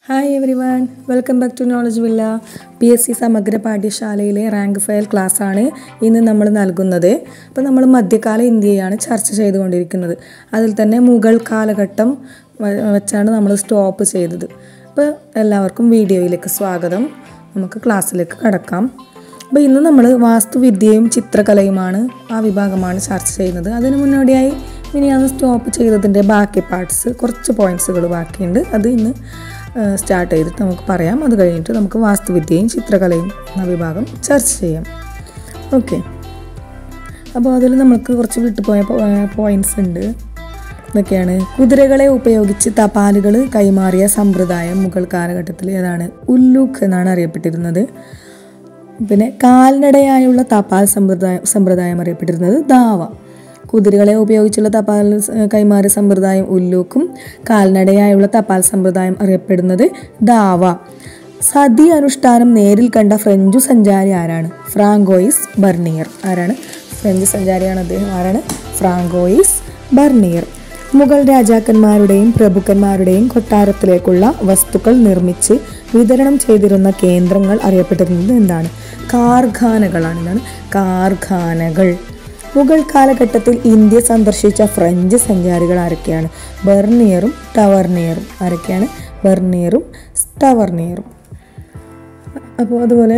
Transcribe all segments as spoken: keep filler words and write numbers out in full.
Hi everyone, welcome back to knowledge villa. P S C സമഗ്ര പാഠ്യശാലയിലെ rank file ക്ലാസ്സാണ് ഇന്ന് നമ്മൾ നൽകുന്നത്. അപ്പോൾ നമ്മൾ മധ്യകാല ഇന്ത്യയാണ് ചർച്ച ചെയ്തുകൊണ്ടിരിക്കുന്നത്. അതിൽ തന്നെ മുഗൾ കാലഘട്ടം വെച്ചാണ് നമ്മൾ സ്റ്റോപ്പ് ചെയ്തത്. അപ്പോൾ എല്ലാവർക്കും വീഡിയോയിലേക്ക് സ്വാഗതം. നമുക്ക് ക്ലാസ്സിലേക്ക് കടക്കാം. അപ്പോൾ ഇന്ന് നമ്മൾ വാസ്തുവിദ്യയും ചിത്രകലയുമാണ് ആ വിഭാഗമാണ് ചർച്ച ചെയ്യുന്നത്. അതിന് മുന്നോടിയായി ഇനി അത് സ്റ്റോപ്പ് ചെയ്തതിൻ്റെ ബാക്കി പാർട്സ് കുറച്ച് പോയിൻറ്റ്സുകൾ ബാക്കിയുണ്ട്. അത് ഇന്ന് സ്റ്റാർട്ട് ചെയ്തിട്ട് നമുക്ക് പറയാം. അത് കഴിഞ്ഞിട്ട് നമുക്ക് വാസ്തുവിദ്യയും ചിത്രകലയും എന്ന വിഭാഗം ചർച്ച ചെയ്യാം. ഓക്കെ, അപ്പോൾ അതിൽ നമുക്ക് കുറച്ച് വിട്ടുപോയ പോയിൻറ്റ്സ് ഉണ്ട്. ഇതൊക്കെയാണ്: കുതിരകളെ ഉപയോഗിച്ച് തപാലുകൾ കൈമാറിയ സമ്പ്രദായം മുഗൾ കാലഘട്ടത്തിൽ ഏതാണ്? ഉല്ലൂഖ് എന്നാണ് അറിയപ്പെട്ടിരുന്നത്. പിന്നെ കാൽനടയായുള്ള തപാൽ സമ്പ്രദായം സമ്പ്രദായം അറിയപ്പെട്ടിരുന്നത് ദാവ. കുതിരകളെ ഉപയോഗിച്ചുള്ള തപാൽ കൈമാറിയ സമ്പ്രദായം ഉല്ലൂക്കും, കാൽനടയായുള്ള തപാൽ സമ്പ്രദായം അറിയപ്പെടുന്നത് ദാവ. സതി അനുഷ്ഠാനം നേരിൽ കണ്ട ഫ്രഞ്ചു സഞ്ചാരി ആരാണ്? Francois Bernier. ആരാണ്? ഫ്രഞ്ച് സഞ്ചാരിയാണ് അദ്ദേഹം. ആരാണ്? Francois Bernier. മുഗൾ രാജാക്കന്മാരുടെയും പ്രഭുക്കന്മാരുടെയും കൊട്ടാരത്തിലേക്കുള്ള വസ്തുക്കൾ നിർമ്മിച്ച് വിതരണം ചെയ്തിരുന്ന കേന്ദ്രങ്ങൾ അറിയപ്പെട്ടിരുന്നത് എന്താണ്? കാർഖാനകളാണ്. എന്താണ്? കാർഖാനകൾ. മുഗൾ കാലഘട്ടത്തിൽ ഇന്ത്യ സന്ദർശിച്ച ഫ്രഞ്ച് സഞ്ചാരികൾ ആരൊക്കെയാണ്? ബർണിയറും ടവർണിയറും. ആരൊക്കെയാണ്? ബർണിയറും ടവർണിയറും. അപ്പോൾ അതുപോലെ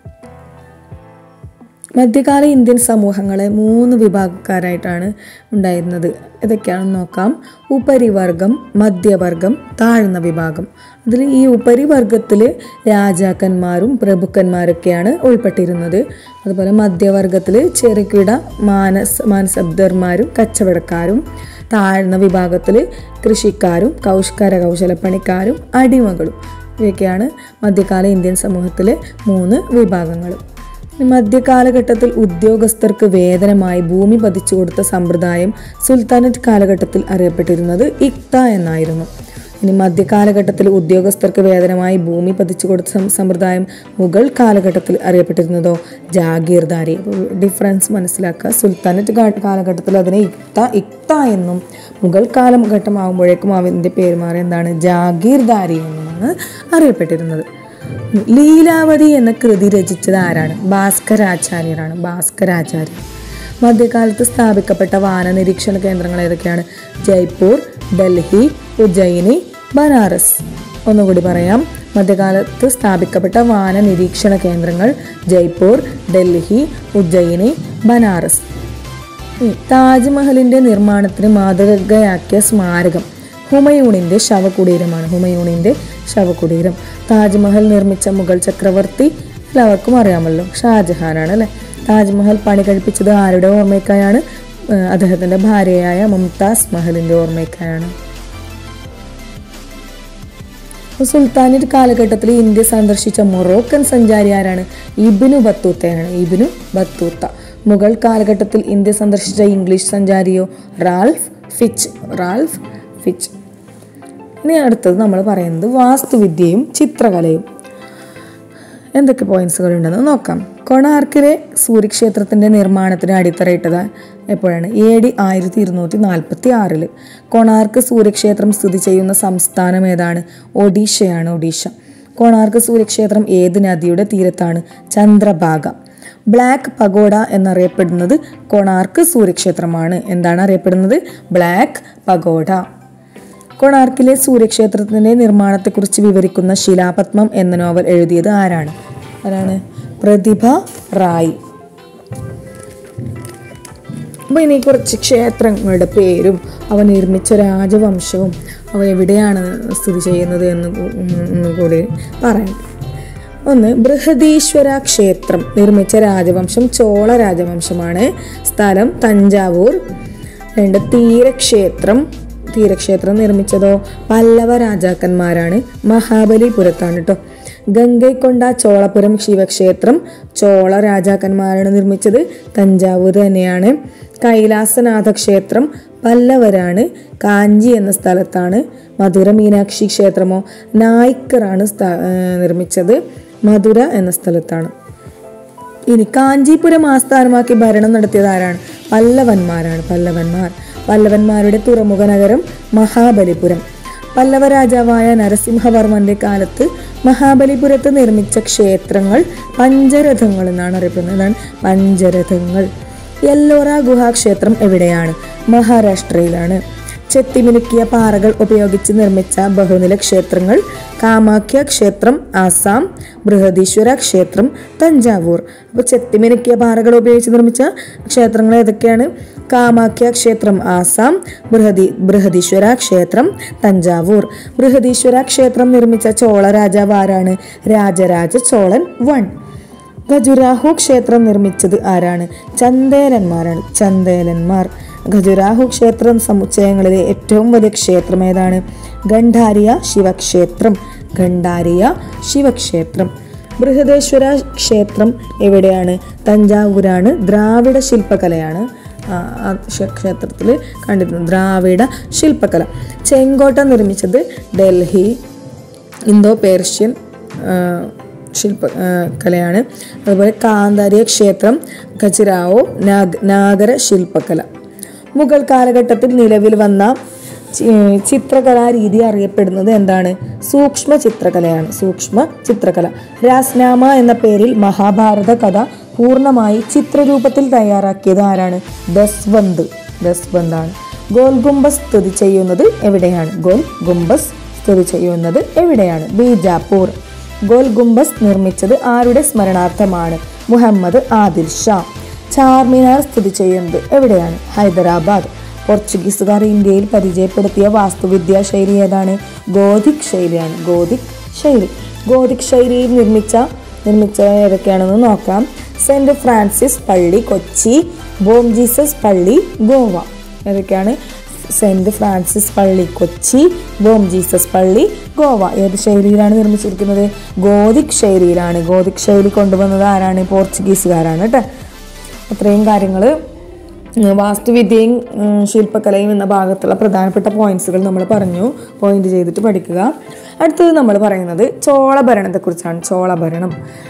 മധ്യകാല ഇന്ത്യൻ സമൂഹങ്ങളെ മൂന്ന് വിഭാഗക്കാരായിട്ടാണ് ഉണ്ടായിരുന്നത്. ഇതൊക്കെയാണെന്ന് നോക്കാം. ഉപരിവർഗം, മധ്യവർഗം, താഴ്ന്ന വിഭാഗം. അതിൽ ഈ ഉപരിവർഗത്തിൽ രാജാക്കന്മാരും പ്രഭുക്കന്മാരൊക്കെയാണ് ഉൾപ്പെട്ടിരുന്നത്. അതുപോലെ മധ്യവർഗത്തിൽ ചെറുകിട മാനസ് മാനസബ്ദർമാരും കച്ചവടക്കാരും. താഴ്ന്ന വിഭാഗത്തിൽ കൃഷിക്കാരും കൗഷ്കര കൗശലപ്പണിക്കാരും അടിമകളും. ഇവയൊക്കെയാണ് മധ്യകാല ഇന്ത്യൻ സമൂഹത്തിലെ മൂന്ന് വിഭാഗങ്ങൾ. മധ്യകാലഘട്ടത്തിൽ ഉദ്യോഗസ്ഥർക്ക് വേതനമായി ഭൂമി പതിച്ചു കൊടുത്ത സമ്പ്രദായം സുൽത്താനറ്റ് കാലഘട്ടത്തിൽ അറിയപ്പെട്ടിരുന്നത് ഇഖ്ത എന്നായിരുന്നു. ഇനി മധ്യകാലഘട്ടത്തിൽ ഉദ്യോഗസ്ഥർക്ക് വേതനമായി ഭൂമി പതിച്ചു കൊടുത്ത സമ്പ്രദായം മുഗൾ കാലഘട്ടത്തിൽ അറിയപ്പെട്ടിരുന്നതോ ജാഗീർദാരി. ഡിഫറൻസ് മനസ്സിലാക്കുക. സുൽത്താനറ്റ് കാലഘട്ടത്തിൽ അതിനെ ഇഖ്ത ഇഖ്ത എന്നും, മുഗൾ കാലഘട്ടമാകുമ്പോഴേക്കും അവൻ്റെ പേര് മാറി എന്താണ്? ജാഗീർദാരി എന്നുമാണ് അറിയപ്പെട്ടിരുന്നത്. ലീലാവതി എന്ന കൃതി രചിച്ചത് ആരാണ്? ഭാസ്കരാചാര്യരാണ്. ഭാസ്കരാചാര്യർ. മധ്യകാലത്ത് സ്ഥാപിക്കപ്പെട്ട വാന നിരീക്ഷണ കേന്ദ്രങ്ങൾ ഏതൊക്കെയാണ്? ജയ്പൂർ, ഡൽഹി, ഉജ്ജയിനി, ബനാറസ്. ഒന്നുകൂടി പറയാം. മധ്യകാലത്ത് സ്ഥാപിക്കപ്പെട്ട വാന നിരീക്ഷണ കേന്ദ്രങ്ങൾ ജയ്പൂർ, ഡൽഹി, ഉജ്ജയിനി, ബനാറസ്. താജ്മഹലിന്റെ നിർമ്മാണത്തിന് മാതൃകയാക്കിയ സ്മാരകം ഹുമയൂണിന്റെ ശവകുടീരമാണ്. ഹുമയൂണിന്റെ ശവകുടീരം. താജ്മഹൽ നിർമ്മിച്ച മുഗൾ ചക്രവർത്തി എല്ലാവർക്കും അറിയാമല്ലോ, ഷാജഹാനാണ് അല്ലെ. താജ്മഹൽ പണി കഴിപ്പിച്ചത് ആരുടെ ഓർമ്മയ്ക്കായാണ്? അദ്ദേഹത്തിന്റെ ഭാര്യയായ മുംതാസ് മഹലിന്റെ ഓർമ്മയ്ക്കായാണ്. സുൽത്താനറ്റ് കാലഘട്ടത്തിൽ ഇന്ത്യ സന്ദർശിച്ച മൊറോക്കൻ സഞ്ചാരി ആരാണ്? ഇബ്നു ബത്തൂത്തയാണ്. Ibn Battuta. മുഗൾ കാലഘട്ടത്തിൽ ഇന്ത്യ സന്ദർശിച്ച ഇംഗ്ലീഷ് സഞ്ചാരിയോ? Ralph Fitch. Ralph Fitch. ഇനി അടുത്തത് നമ്മൾ പറയുന്നത് വാസ്തുവിദ്യയും ചിത്രകലയും. എന്തൊക്കെ പോയിന്റ്സുകൾ ഉണ്ടെന്ന് നോക്കാം. കൊണാർക്കിലെ സൂര്യക്ഷേത്രത്തിന്റെ നിർമ്മാണത്തിന് അടിത്തറയിട്ടത് എപ്പോഴാണ്? എ ഡി ആയിരത്തി ഇരുന്നൂറ്റി നാൽപ്പത്തി ആറില്. കൊണാർക്ക് സൂര്യക്ഷേത്രം സ്ഥിതി ചെയ്യുന്ന സംസ്ഥാനം ഏതാണ്? ഒഡീഷയാണ്. ഒഡീഷ. കൊണാർക്ക് സൂര്യക്ഷേത്രം ഏത് നദിയുടെ തീരത്താണ്? ചന്ദ്രഭാഗ. ബ്ലാക്ക് പഗോഡ എന്നറിയപ്പെടുന്നത് കൊണാർക്ക് സൂര്യക്ഷേത്രമാണ്. എന്താണ് അറിയപ്പെടുന്നത്? Black pagoda. കൊണാർക്കിലെ സൂര്യക്ഷേത്രത്തിന്റെ നിർമ്മാണത്തെക്കുറിച്ച് വിവരിക്കുന്ന ശിലാപത്മം എന്ന നോവൽ എഴുതിയത് ആരാണ്? ആരാണ്? പ്രതിഭ റായ്. അപ്പൊ ഇനി കുറച്ച് ക്ഷേത്രങ്ങളുടെ പേരും അവ നിർമ്മിച്ച രാജവംശവും അവ എവിടെയാണ് സ്ഥിതി ചെയ്യുന്നത് എന്ന് കൂടി പറയാം. ഒന്ന്, ബൃഹദീശ്വര ക്ഷേത്രം നിർമ്മിച്ച രാജവംശം ചോള രാജവംശമാണ്. സ്ഥലം തഞ്ചാവൂർ. രണ്ട്, തീരക്ഷേത്രം തീരക്ഷേത്രം നിർമ്മിച്ചതോ പല്ലവ രാജാക്കന്മാരാണ്. മഹാബലിപുരത്താണ് കേട്ടോ. ഗംഗൈക്കൊണ്ട ചോളപുരം ശിവക്ഷേത്രം ചോള രാജാക്കന്മാരാണ് നിർമ്മിച്ചത്. തഞ്ചാവൂർ തന്നെയാണ്. കൈലാസനാഥ ക്ഷേത്രം പല്ലവരാണ്. കാഞ്ചി എന്ന സ്ഥലത്താണ്. മധുര മീനാക്ഷി ക്ഷേത്രമോ നായ്ക്കറാണ് നിർമ്മിച്ചത്. മധുര എന്ന സ്ഥലത്താണ്. ഇനി കാഞ്ചീപുരം ആസ്ഥാനമാക്കി ഭരണം നടത്തിയത് ആരാണ്? പല്ലവന്മാരാണ്. പല്ലവന്മാർ. പല്ലവന്മാരുടെ തുറമുഖ നഗരം മഹാബലിപുരം. പല്ലവ രാജാവായ നരസിംഹവർമ്മന്റെ കാലത്ത് മഹാബലിപുരത്ത് നിർമ്മിച്ച ക്ഷേത്രങ്ങൾ പഞ്ചരഥങ്ങൾ എന്നാണ് അറിയപ്പെടുന്നത്. എന്താണ് പഞ്ചരഥങ്ങൾ? യെല്ലോറ ഗുഹാക്ഷേത്രം എവിടെയാണ്? മഹാരാഷ്ട്രയിലാണ്. ചെത്തിമിനുക്കിയ പാറകൾ ഉപയോഗിച്ച് നിർമ്മിച്ച ബഹുനില ക്ഷേത്രങ്ങൾ കാമാഖ്യ ക്ഷേത്രം ആസാം, ബൃഹദീശ്വര ക്ഷേത്രം തഞ്ചാവൂർ. അപ്പോൾ ചെത്തിമിനുക്കിയ പാറകൾ ഉപയോഗിച്ച് നിർമ്മിച്ച ക്ഷേത്രങ്ങൾ ഏതൊക്കെയാണ്? കാമാഖ്യ ക്ഷേത്രം ആസാം, ബൃഹദി ബൃഹദീശ്വര ക്ഷേത്രം തഞ്ചാവൂർ. ബൃഹദീശ്വര ക്ഷേത്രം നിർമ്മിച്ച ചോള രാജാവ് ആരാണ്? രാജരാജ ചോളൻ വൺ. ഖജുരാഹോ ക്ഷേത്രം നിർമ്മിച്ചത് ആരാണ്? ചന്ദേലന്മാരാണ്. ചന്ദേലന്മാർ. ഖജുരാഹോ ക്ഷേത്ര സമുച്ചയങ്ങളിലെ ഏറ്റവും വലിയ ക്ഷേത്രം ഏതാണ്? ഗണ്ഡാരിയ ശിവക്ഷേത്രം. ഗണ്ഡാരിയ ശിവക്ഷേത്രം. ബൃഹദേശ്വര ക്ഷേത്രം എവിടെയാണ്? തഞ്ചാവൂരാണ്. ദ്രാവിഡ ശില്പകലയാണ് ക്ഷേത്രത്തിൽ കണ്ടിരുന്നത്. ദ്രാവിഡ ശില്പകല. ചെങ്കോട്ട നിർമ്മിച്ചത് ഡൽഹി. ഇന്തോ പേർഷ്യൻ ശില്പ കലയാണ്. അതുപോലെ കാന്താരിയ ക്ഷേത്രം ഖജുരാഹോ നാഗര ശില്പകല. മുഗൾ കാലഘട്ടത്തിൽ നിലവിൽ വന്ന ചിത്രകലാ രീതി അറിയപ്പെടുന്നത് എന്താണ്? സൂക്ഷ്മ ചിത്രകലയാണ്. സൂക്ഷ്മ ചിത്രകല. രാസ്നാമ എന്ന പേരിൽ മഹാഭാരത കഥ പൂർണ്ണമായി ചിത്രരൂപത്തിൽ തയ്യാറാക്കിയത് ആരാണ്? ദസ്വന്ത്. ദസ്വന്താണ്. ഗോൽ ഗുംബസ് സ്ഥിതി ചെയ്യുന്നത് എവിടെയാണ്? ഗോൽ ഗുംബസ് സ്ഥിതി ചെയ്യുന്നത് എവിടെയാണ്? ബീജാപ്പൂർ. ഗോൽ ഗുംബസ് നിർമ്മിച്ചത് ആരുടെ സ്മരണാർത്ഥമാണ്? മുഹമ്മദ് ആദിൽ ഷാ. ചാർമിനാർ സ്ഥിതി ചെയ്യുന്നത് എവിടെയാണ്? ഹൈദരാബാദ്. പോർച്ചുഗീസുകാർ ഇന്ത്യയിൽ പരിചയപ്പെടുത്തിയ വാസ്തുവിദ്യാ ശൈലി ഏതാണ്? ഗോഥിക് ശൈലിയാണ്. ഗോഥിക് ശൈലി. ഗോഥിക് ശൈലിയിൽ നിർമ്മിച്ച നിർമ്മിച്ച ഏതൊക്കെയാണെന്ന് നോക്കാം. സെന്റ് ഫ്രാൻസിസ് പള്ളി കൊച്ചി, ബോം ജീസസ് പള്ളി ഗോവ. ഏതൊക്കെയാണ്? സെന്റ് ഫ്രാൻസിസ് പള്ളി കൊച്ചി, ബോം ജീസസ് പള്ളി ഗോവ. ഏത് ശൈലിയിലാണ് നിർമ്മിച്ചിരിക്കുന്നത്? ഗോഥിക് ശൈലിയിലാണ്. ഗോഥിക് ശൈലി കൊണ്ടുവന്നത് ആരാണ്? പോർച്ചുഗീസുകാരാണ് കേട്ടോ. അത്രയും കാര്യങ്ങൾ വാസ്തുവിദ്യയും ശില്പകലയും എന്ന ഭാഗത്തുള്ള പ്രധാനപ്പെട്ട പോയിന്റ്സുകൾ നമ്മൾ പറഞ്ഞു. പോയിന്റ് ചെയ്തിട്ട് പഠിക്കുക. അടുത്തത് നമ്മൾ പറയുന്നത് ചോളഭരണത്തെക്കുറിച്ചാണ്. ചോളഭരണം.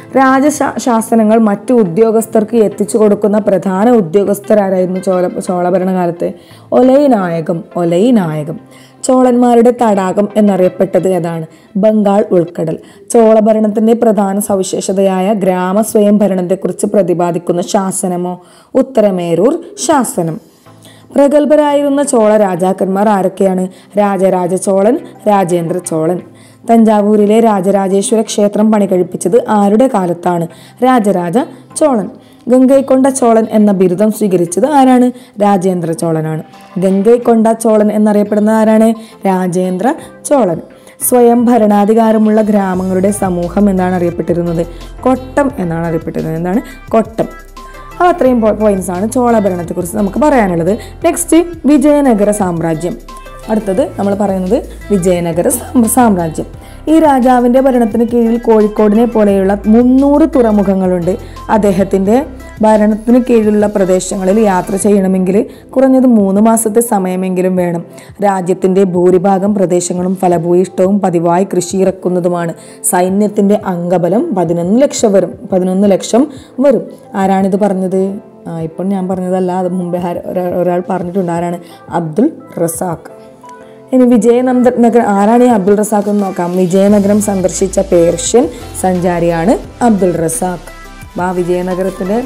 രാജശാസനങ്ങൾ മറ്റു ഉദ്യോഗസ്ഥർക്ക് എത്തിച്ചു കൊടുക്കുന്ന പ്രധാന ഉദ്യോഗസ്ഥരായിരുന്നു ചോള ചോളഭരണകാലത്ത്? ഒലൈനായകം. ഒലൈനായകം. ചോളന്മാരുടെ തടാകം എന്നറിയപ്പെട്ടത് ഏതാണ്? ബംഗാൾ ഉൾക്കടൽ. ചോളഭരണത്തിന്റെ പ്രധാന സവിശേഷതയായ ഗ്രാമ സ്വയം ഭരണത്തെക്കുറിച്ച് പ്രതിപാദിക്കുന്ന ശാസനമോ? ഉത്തരമേരൂർ ശാസനം. പ്രഗത്ഭരായിരുന്ന ചോള രാജാക്കന്മാർ ആരൊക്കെയാണ്? രാജരാജ ചോളൻ, രാജേന്ദ്ര ചോളൻ. തഞ്ചാവൂരിലെ രാജരാജേശ്വര ക്ഷേത്രം പണികഴിപ്പിച്ചത് ആരുടെ കാലത്താണ്? രാജരാജ ചോളൻ. ഗംഗൈക്കൊണ്ട ചോളൻ എന്ന ബിരുദം സ്വീകരിച്ചത് ആരാണ്? രാജേന്ദ്ര ചോളനാണ്. ഗംഗൈക്കൊണ്ട ചോളൻ എന്നറിയപ്പെടുന്ന ആരാണ്? രാജേന്ദ്ര ചോളൻ. സ്വയം ഭരണാധികാരമുള്ള ഗ്രാമങ്ങളുടെ സമൂഹം എന്നാണ് അറിയപ്പെട്ടിരുന്നത്? കൊട്ടം എന്നാണ് അറിയപ്പെട്ടിരുന്നത്. എന്താണ്? കൊട്ടം. ആ അത്രയും പോയിന്റ്സ് ആണ് ചോളഭരണത്തെക്കുറിച്ച് നമുക്ക് പറയാനുള്ളത്. നെക്സ്റ്റ് വിജയനഗര സാമ്രാജ്യം. അടുത്തത് നമ്മൾ പറയുന്നത് വിജയനഗര സാമ്രാജ്യം. ഈ രാജാവിൻ്റെ ഭരണത്തിന് കീഴിൽ കോഴിക്കോടിനെ പോലെയുള്ള മുന്നൂറ് തുറമുഖങ്ങളുണ്ട്. അദ്ദേഹത്തിൻ്റെ ഭരണത്തിന് കീഴിലുള്ള പ്രദേശങ്ങളിൽ യാത്ര ചെയ്യണമെങ്കിൽ കുറഞ്ഞത് മൂന്ന് മാസത്തെ സമയമെങ്കിലും വേണം. രാജ്യത്തിൻ്റെ ഭൂരിഭാഗം പ്രദേശങ്ങളും ഫലഭൂയിഷ്ടവും പതിവായി കൃഷി ഇറക്കുന്നതുമാണ്. സൈന്യത്തിൻ്റെ അംഗബലം പതിനൊന്ന് ലക്ഷം വരും പതിനൊന്ന് ലക്ഷം വരും. ആരാണിത് പറഞ്ഞത്? ആ ഇപ്പോൾ ഞാൻ പറഞ്ഞതല്ല, അത് മുമ്പേ ഒരാൾ പറഞ്ഞിട്ടുണ്ട്. ആരാണ്? അബ്ദുൾ റസാഖ്. ഇനി വിജയനഗരം ആരാണ് ഈ അബ്ദുൾ റസാഖ് എന്ന് നോക്കാം. വിജയനഗരം സന്ദർശിച്ച പേർഷ്യൻ സഞ്ചാരിയാണ് അബ്ദുൾ റസാഖ്. ആ വിജയനഗരത്തിൻ്റെ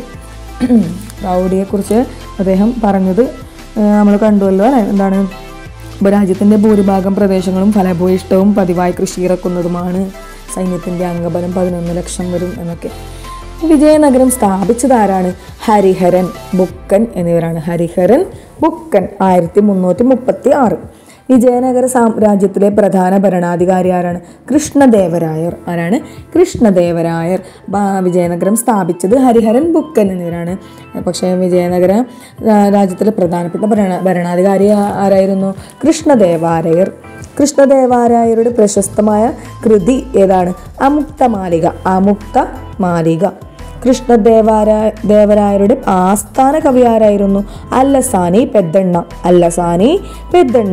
പ്രൗഢിയെക്കുറിച്ച് അദ്ദേഹം പറഞ്ഞത് നമ്മൾ കണ്ടുവല്ലോ അല്ലേ? എന്താണ്? രാജ്യത്തിൻ്റെ ഭൂരിഭാഗം പ്രദേശങ്ങളും ഫലഭൂയിഷ്ടവും പതിവായി കൃഷി ഇറക്കുന്നതുമാണ്. സൈന്യത്തിൻ്റെ അംഗബലം പതിനൊന്ന് ലക്ഷം വരും എന്നൊക്കെ. വിജയനഗരം സ്ഥാപിച്ചത് ആരാണ്? ഹരിഹരൻ, ബുക്കൻ എന്നിവരാണ്. ഹരിഹരൻ, ബുക്കൻ. ആയിരത്തി മുന്നൂറ്റി മുപ്പത്തി ആറ്. വിജയനഗര സാമ്രാജ്യത്തിലെ പ്രധാന ഭരണാധികാരി ആരാണ്? കൃഷ്ണദേവരായർ. ആരാണ്? കൃഷ്ണദേവരായർ. വിജയനഗരം സ്ഥാപിച്ചത് ഹരിഹരൻ, ബുക്കൻ എന്നിവരാണ്. പക്ഷേ വിജയനഗര രാജ്യത്തിലെ പ്രധാനപ്പെട്ട ഭരണ ഭരണാധികാരി ആരായിരുന്നു? കൃഷ്ണദേവരായർ. കൃഷ്ണദേവരായരുടെ പ്രശസ്തമായ കൃതി ഏതാണ്? അമുക്തമാലിക. അമുക്തമാലിക. കൃഷ്ണദേവരായ ദേവരായരുടെ ആസ്ഥാന കവി ആരായിരുന്നു? അല്ലസാനി പെദ്ദണ്ണ. അല്ലസാനി പെദ്ദണ്ണ.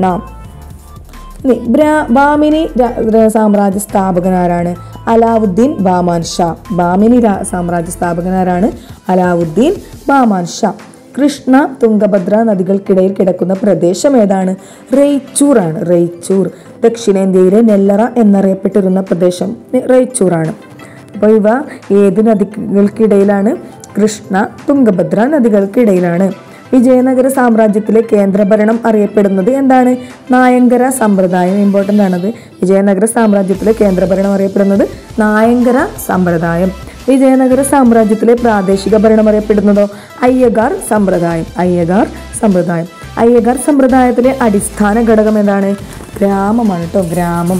ബാമിനി സാമ്രാജ്യ സ്ഥാപകനാരാണ്? അലാവുദ്ദീൻ ബാമാൻ ഷാ. ബാമിനി സാമ്രാജ്യ സ്ഥാപകനാരാണ്? അലാവുദ്ദീൻ ബാമാൻ ഷാ. കൃഷ്ണ തുംഗഭദ്ര നദികൾക്കിടയിൽ കിടക്കുന്ന പ്രദേശം ഏതാണ്? റെയ്ച്ചൂർ ആണ്. റെയ്ച്ചൂർ ദക്ഷിണേന്ത്യയിലെ നെല്ലറ എന്നറിയപ്പെട്ടിരുന്ന പ്രദേശം റെയ്ച്ചൂറാണ്. അപ്പോൾ ഇവ ഏത് നദികൾക്കിടയിലാണ്? കൃഷ്ണ തുംഗഭദ്ര നദികൾക്കിടയിലാണ്. വിജയനഗര സാമ്രാജ്യത്തിലെ കേന്ദ്രഭരണം അറിയപ്പെടുന്നത് എന്താണ്? നായങ്കര സമ്പ്രദായം. ഇമ്പോർട്ടൻ്റ് ആണത്. വിജയനഗര സാമ്രാജ്യത്തിലെ കേന്ദ്രഭരണം അറിയപ്പെടുന്നത് നായങ്കര സമ്പ്രദായം. വിജയനഗര സാമ്രാജ്യത്തിലെ പ്രാദേശിക ഭരണം അറിയപ്പെടുന്നതോ? അയ്യഗാർ സമ്പ്രദായം. അയ്യഗാർ സമ്പ്രദായം. അയ്യഗാർ സമ്പ്രദായത്തിലെ അടിസ്ഥാന ഘടകം എന്താണ്? ഗ്രാമമാണ് കേട്ടോ, ഗ്രാമം.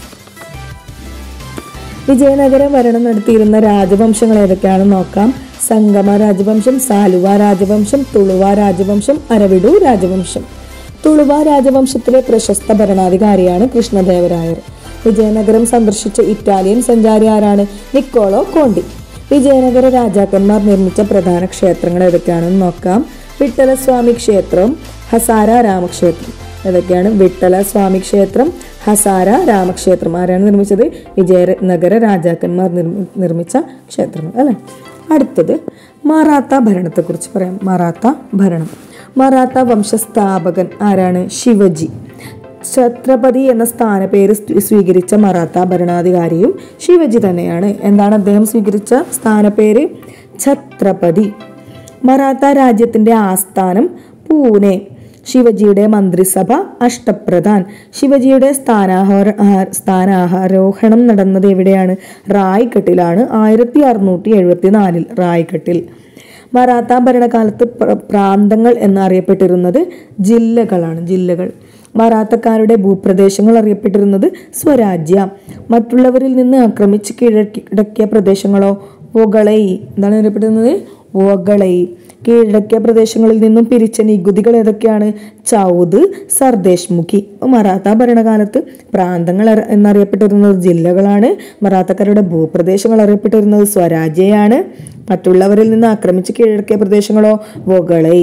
വിജയനഗര ഭരണം നടത്തിയിരുന്ന രാജവംശങ്ങൾ ഏതൊക്കെയാണെന്ന് നോക്കാം. സംഗമ രാജവംശം, സാലുവ രാജവംശം, തുളുവ രാജവംശം, അരവിഡു രാജവംശം. തുളുവ രാജവംശത്തിലെ പ്രശസ്ത ഭരണാധികാരിയാണ് കൃഷ്ണദേവരായർ. വിജയനഗരം സന്ദർശിച്ച ഇറ്റാലിയൻ സഞ്ചാരി ആരാണ്? Niccolo Conti. വിജയനഗര രാജാക്കന്മാർ നിർമ്മിച്ച പ്രധാന ക്ഷേത്രങ്ങൾ ഏതൊക്കെയാണെന്ന് നോക്കാം. വിട്ടലസ്വാമി ക്ഷേത്രം, ഹസാര രാമക്ഷേത്രം. ഏതൊക്കെയാണ്? വിട്ടലസ്വാമി ക്ഷേത്രം, ഹസാര രാമക്ഷേത്രം. ആരാണ് നിർമ്മിച്ചത്? വിജയനഗര രാജാക്കന്മാർ നിർമ്മിച്ച ക്ഷേത്രങ്ങൾ അല്ലെ. അടുത്തത് മറാത്ത ഭരണത്തെക്കുറിച്ച് പറയാം. മറാത്ത ഭരണം. മറാത്ത വംശസ്ഥാപകൻ ആരാണ്? ശിവജി. ഛത്രപതി എന്ന സ്ഥാനപ്പേര് സ്വീകരിച്ച മറാത്ത ഭരണാധികാരിയും ശിവജി തന്നെയാണ്. എന്താണ് അദ്ദേഹം സ്വീകരിച്ച സ്ഥാനപ്പേര്? ഛത്രപതി. മറാത്ത രാജ്യത്തിന്റെ ആസ്ഥാനം പൂനെ. ശിവജിയുടെ മന്ത്രിസഭ അഷ്ടപ്രധാൻ. ശിവജിയുടെ സ്ഥാനാഹാര സ്ഥാനാരോഹണം നടന്നത് എവിടെയാണ്? റായ്ഘട്ടിലാണ്. ആയിരത്തി അറുന്നൂറ്റി എഴുപത്തി നാലിൽ റായ്ഘട്ടിൽ. മറാത്ത ഭരണകാലത്ത് പ്രാന്തങ്ങൾ എന്നറിയപ്പെട്ടിരുന്നത് ജില്ലകളാണ്. ജില്ലകൾ. മറാത്തക്കാരുടെ ഭൂപ്രദേശങ്ങൾ അറിയപ്പെട്ടിരുന്നത് സ്വരാജ്യ. മറ്റുള്ളവരിൽ നിന്ന് ആക്രമിച്ച് കീഴടക്കിയ പ്രദേശങ്ങളോ? വൊഗളൈ. എന്താണ് അറിയപ്പെടുന്നത്? വൊഗളൈ. കീഴടക്കിയ പ്രദേശങ്ങളിൽ നിന്നും പിരിച്ച നികുതികൾ ഏതൊക്കെയാണ്? ചൗദ്, സർദേശ്-മുഖി. മറാത്ത ഭരണകാലത്ത് പ്രാന്തങ്ങൾ എന്നറിയപ്പെട്ടിരുന്നത് ജില്ലകളാണ്. മറാത്തക്കാരുടെ ഭൂപ്രദേശങ്ങൾ അറിയപ്പെട്ടിരുന്നത് സ്വരാജ്യയാണ്. മറ്റുള്ളവരിൽ നിന്ന് ആക്രമിച്ച് കീഴടക്കിയ പ്രദേശങ്ങളോ? വൊഗളൈ.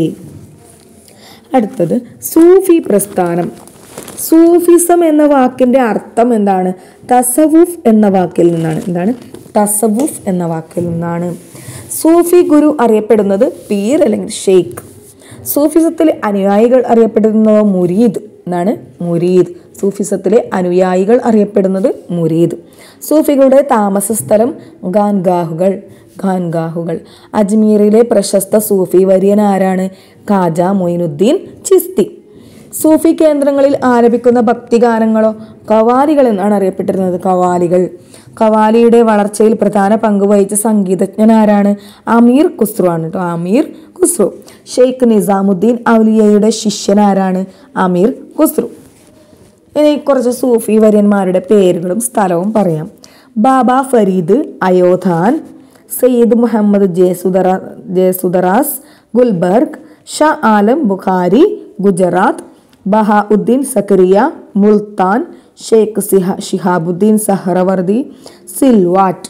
അടുത്തത് സൂഫി പ്രസ്ഥാനം. സൂഫിസം എന്ന വാക്കിന്റെ അർത്ഥം എന്താണ്? തസവുഫ് എന്ന വാക്കിൽ നിന്നാണ്. എന്താണ്? തസവുഫ് എന്ന വാക്കിൽ നിന്നാണ്. സൂഫി ഗുരു അറിയപ്പെടുന്നത് പീർ അല്ലെങ്കിൽ ഷെയ്ഖ്. സൂഫിസത്തിലെ അനുയായികൾ അറിയപ്പെടുന്നത് മുരീദ്. എന്താണ്? മുരീദ്. സൂഫിസത്തിലെ അനുയായികൾ അറിയപ്പെടുന്നത് മുരീദ്. സൂഫികളുടെ താമസ സ്ഥലം ഖാൻഗാഹുകൾ. ഖാൻഗാഹുകൾ. അജ്മീറിലെ പ്രശസ്ത സൂഫി വര്യൻ ആരാണ്? ഖാജ മൊയിനുദ്ദീൻ ചിസ്തി. സൂഫി കേന്ദ്രങ്ങളിൽ ആലപിക്കുന്ന ഭക്തിഗാനങ്ങളോ? ഖവാലികൾ എന്നാണ് അറിയപ്പെട്ടിരുന്നത്. ഖവാലികൾ. ഖവാലിയുടെ വളർച്ചയിൽ പ്രധാന പങ്ക് വഹിച്ച സംഗീതജ്ഞൻ ആരാണ്? അമീർ ഖുസ്രു ആണ് കേട്ടോ. അമീർ ഖുസ്രു. ഷെയ്ഖ് നിസാമുദ്ദീൻ ഔലിയയുടെ ശിഷ്യൻ ആരാണ്? അമീർ ഖുസ്രു. ഇനി കുറച്ച് സൂഫി വര്യന്മാരുടെ പേരുകളും സ്ഥലവും പറയാം. ബാബ ഫരീദ് അയോധാൻ, സയ്യിദ് മുഹമ്മദ് ജേസുദറ ജേസുദറാസ് ഗുൽബർഗ്, ഷാ ആലം ബുഖാരി ഗുജറാത്ത്, ബഹാഉദ്ദീൻ സക്കരിയ മുൽത്താൻ, ഷെയ്ഖ് സിഹ ഷിഹാബുദ്ദീൻ സഹ്റവർദി സിൽവാറ്റ്.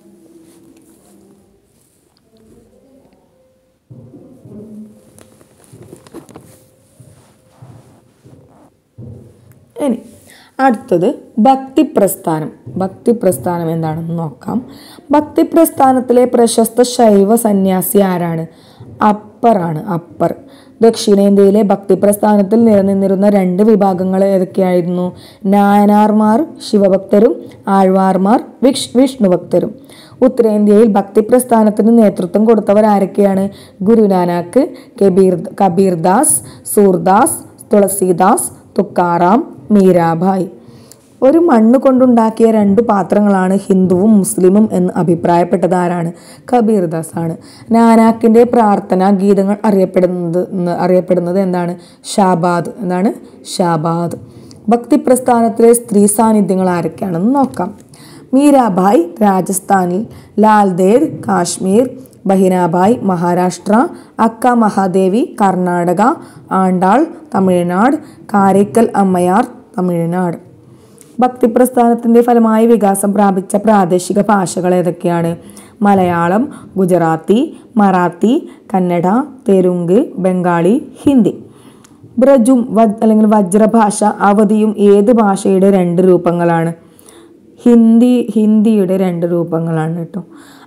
ഇനി അടുത്തത് ഭക്തിപ്രസ്ഥാനം. ഭക്തിപ്രസ്ഥാനം എന്താണെന്ന് നോക്കാം. ഭക്തിപ്രസ്ഥാനത്തിലെ പ്രശസ്ത ശൈവ സന്യാസി ആരാണ്? അപ്പറാണ്. അപ്പർ. ദക്ഷിണേന്ത്യയിലെ ഭക്തിപ്രസ്ഥാനത്തിൽ നിലനിന്നിരുന്ന രണ്ട് വിഭാഗങ്ങൾ ഏതൊക്കെയായിരുന്നു? നായനാർമാർ ശിവഭക്തരും ആഴ്വാർമാർ വിഷ് വിഷ്ണുഭക്തരും. ഉത്തരേന്ത്യയിൽ ഭക്തിപ്രസ്ഥാനത്തിന് നേതൃത്വം കൊടുത്തവർ ആരൊക്കെയാണ്? ഗുരുനാനാക്ക്, കബീർ കബീർദാസ്, സൂർദാസ്, തുളസീദാസ്, തുക്കാറാം, മീരാഭായ്. ഒരു മണ്ണ് കൊണ്ടുണ്ടാക്കിയ രണ്ടു പാത്രങ്ങളാണ് ഹിന്ദുവും മുസ്ലിമും എന്ന് അഭിപ്രായപ്പെട്ടത് ആരാണ്? കബീർദാസ് ആണ്. നാനാക്കിന്റെ പ്രാർത്ഥനാ ഗീതങ്ങൾ അറിയപ്പെടുന്നത് അറിയപ്പെടുന്നത് എന്താണ്? ഷാബാദ്. എന്താണ്? ഷാബാദ്. ഭക്തിപ്രസ്ഥാനത്തിലെ സ്ത്രീ സാന്നിധ്യങ്ങൾ ആരൊക്കെയാണെന്ന് നോക്കാം. മീരാഭായ് രാജസ്ഥാനിൽ, ലാൽദേദ് കാശ്മീർ, ബഹിനാഭായ് മഹാരാഷ്ട്ര, അക്ക മഹാദേവി കർണാടക, ആണ്ടാൾ തമിഴ്നാട്, കാരയ്ക്കൽ അമ്മയാർ തമിഴ്നാട്. ഭക്തിപ്രസ്ഥാനത്തിന്റെ ഫലമായി വികാസം പ്രാപിച്ച പ്രാദേശിക ഭാഷകൾ ഏതൊക്കെയാണ്? മലയാളം, ഗുജറാത്തി, മറാത്തി, കന്നഡ, തെലുങ്ക്, ബംഗാളി, ഹിന്ദി. ബ്രജും അല്ലെങ്കിൽ വജ്രഭാഷ, അവധിയും ഏത് ഭാഷയുടെ രണ്ട് രൂപങ്ങളാണ്? ഹിന്ദി ഹിന്ദിയുടെ രണ്ട് രൂപങ്ങളാണ് കേട്ടോ.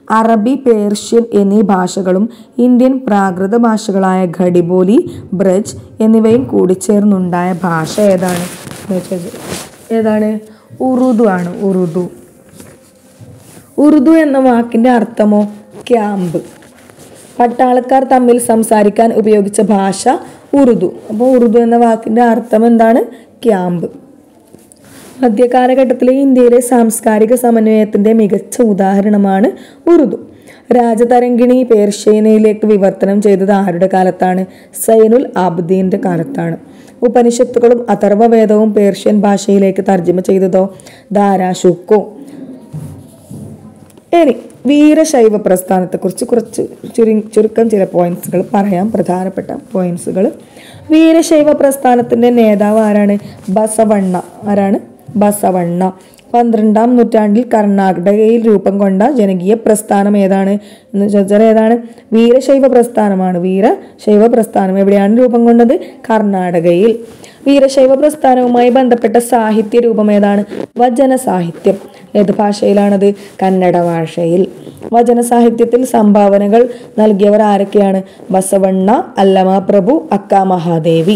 അറബി, പേർഷ്യൻ എന്നീ ഭാഷകളും ഇന്ത്യൻ പ്രാകൃത ഭാഷകളായ ഖടിബോലി, ബ്രജ് എന്നിവയും കൂടിച്ചേർന്നുണ്ടായ ഭാഷ ഏതാണ്? ഏതാണ്? ഉറുദു ആണ്. ഉറുദു. ഉറുദു എന്ന വാക്കിൻ്റെ അർത്ഥമോ? ക്യാമ്പ്. പട്ടാളക്കാർ തമ്മിൽ സംസാരിക്കാൻ ഉപയോഗിച്ച ഭാഷ ഉറുദു. അപ്പോൾ ഉറുദു എന്ന വാക്കിൻ്റെ അർത്ഥം എന്താണ്? ക്യാമ്പ്. മധ്യകാലഘട്ടത്തിലെ ഇന്ത്യയിലെ സാംസ്കാരിക സമന്വയത്തിൻ്റെ മികച്ച ഉദാഹരണമാണ് ഉറുദു. രാജതരംഗിണി പേർഷ്യയിലേക്ക് വിവർത്തനം ചെയ്തത് ആരുടെ കാലത്താണ്? സൈനുൽ ആബിദീൻ്റെ കാലത്താണ്. ഉപനിഷത്തുകളും അഥർവവേദവും പേർഷ്യൻ ഭാഷയിലേക്ക് തർജ്ജമ ചെയ്തതോ? ദാരാഷുക്കോ. ഇനി വീരശൈവ പ്രസ്ഥാനത്തെക്കുറിച്ച് കുറച്ച് ചുരു ചുരുക്കം ചില പോയിന്റ്സുകൾ പറയാം. പ്രധാനപ്പെട്ട പോയിന്റ്സുകൾ. വീരശൈവ പ്രസ്ഥാനത്തിൻ്റെ നേതാവ് ആരാണ്? ബസവണ്ണ. ആരാണ്? ബസവണ്ണ. പന്ത്രണ്ടാം നൂറ്റാണ്ടിൽ കർണാടകയിൽ രൂപം കൊണ്ട ജനകീയ പ്രസ്ഥാനം ഏതാണ് എന്ന് ചോദിച്ചാൽ ഏതാണ്? വീരശൈവ പ്രസ്ഥാനമാണ്. വീരശൈവ പ്രസ്ഥാനം എവിടെയാണ് രൂപം കൊണ്ടത്? കർണാടകയിൽ. വീരശൈവ പ്രസ്ഥാനവുമായി ബന്ധപ്പെട്ട സാഹിത്യ രൂപം ഏതാണ്? വചന സാഹിത്യം. ഏത് ഭാഷയിലാണത്? കന്നഡ ഭാഷയിൽ. വചന സാഹിത്യത്തിൽ സംഭാവനകൾ നൽകിയവർ ആരൊക്കെയാണ്? ബസവണ്ണ, അല്ലമ പ്രഭു, അക്ക മഹാദേവി.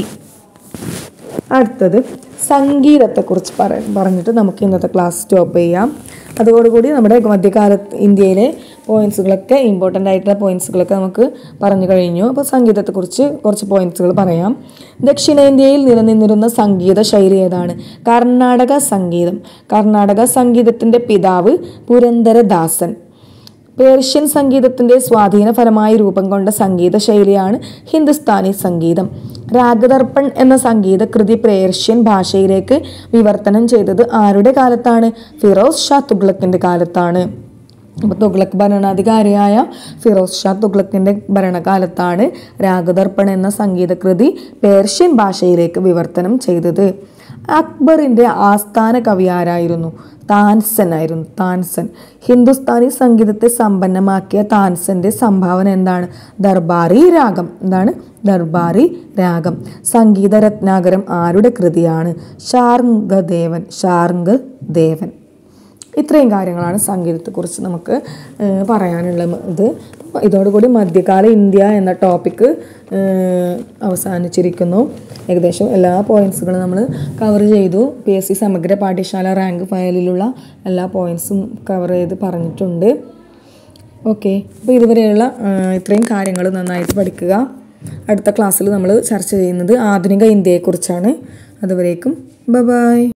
അടുത്തത് സംഗീതത്തെക്കുറിച്ച് പറ പറഞ്ഞിട്ട് നമുക്ക് ഇന്നത്തെ ക്ലാസ് സ്റ്റോപ്പ് ചെയ്യാം. അതോടുകൂടി നമ്മുടെ മധ്യകാലത്ത് ഇന്ത്യയിലെ പോയിന്റ്സുകളൊക്കെ ഇമ്പോർട്ടൻ്റ് ആയിട്ടുള്ള പോയിന്റ്സുകളൊക്കെ നമുക്ക് പറഞ്ഞു കഴിഞ്ഞു. അപ്പോൾ സംഗീതത്തെക്കുറിച്ച് കുറച്ച് പോയിന്റ്സുകൾ പറയാം. ദക്ഷിണേന്ത്യയിൽ നിലനിന്നിരുന്ന സംഗീത ശൈലി ഏതാണ്? കർണാടക സംഗീതം. കർണാടക സംഗീതത്തിൻ്റെ പിതാവ് പുരന്ദരദാസൻ. പേർഷ്യൻ സംഗീതത്തിൻ്റെ സ്വാധീന ഫലമായി രൂപം കൊണ്ട സംഗീത ശൈലിയാണ് ഹിന്ദുസ്ഥാനി സംഗീതം. രാഗദർപ്പൺ എന്ന സംഗീത കൃതി പേർഷ്യൻ ഭാഷയിലേക്ക് വിവർത്തനം ചെയ്തത് ആരുടെ കാലത്താണ്? ഫിറോസ് ഷാ തുഗ്ലക്കിൻ്റെ കാലത്താണ്. അപ്പോൾ തുഗ്ലക്ക് ഭരണാധികാരിയായ ഫിറോസ് ഷാ തുഗ്ലക്കിൻ്റെ ഭരണകാലത്താണ് രാഗദർപ്പൺ എന്ന സംഗീത കൃതി പേർഷ്യൻ ഭാഷയിലേക്ക് വിവർത്തനം ചെയ്തത്. അക്ബറിൻ്റെ ആസ്ഥാന കവി ആരായിരുന്നു? താൻസൻ ആയിരുന്നു. താൻസൻ. ഹിന്ദുസ്ഥാനി സംഗീതത്തെ സമ്പന്നമാക്കിയ താൻസന്റെ സംഭാവന എന്താണ്? ദർബാറി രാഗം. എന്താണ്? ദർബാറി രാഗം. സംഗീത രത്നാകരം ആരുടെ കൃതിയാണ്? ശാർംഗദേവൻ. ശാർംഗദേവൻ. ഇത്രയും കാര്യങ്ങളാണ് സംഗീതത്തെക്കുറിച്ച് നമുക്ക് പറയാനുള്ളത്. ഇതോടുകൂടി മധ്യകാല ഇന്ത്യ എന്ന ടോപ്പിക്ക് അവസാനിച്ചിരിക്കുന്നു. ഏകദേശം എല്ലാ പോയിൻറ്സുകളും നമ്മൾ കവർ ചെയ്തു. പി എസ് സി സമഗ്ര പാഠ്യശാല റാങ്ക് ഫയലിലുള്ള എല്ലാ പോയിൻറ്സും കവർ ചെയ്ത് പറഞ്ഞിട്ടുണ്ട്. ഓക്കെ, അപ്പോൾ ഇതുവരെയുള്ള ഇത്രയും കാര്യങ്ങൾ നന്നായിട്ട് പഠിക്കുക. അടുത്ത ക്ലാസ്സിൽ നമ്മൾ ചർച്ച ചെയ്യുന്നത് ആധുനിക ഇന്ത്യയെക്കുറിച്ചാണ്. അതുവരേക്കും ബൈ ബൈ.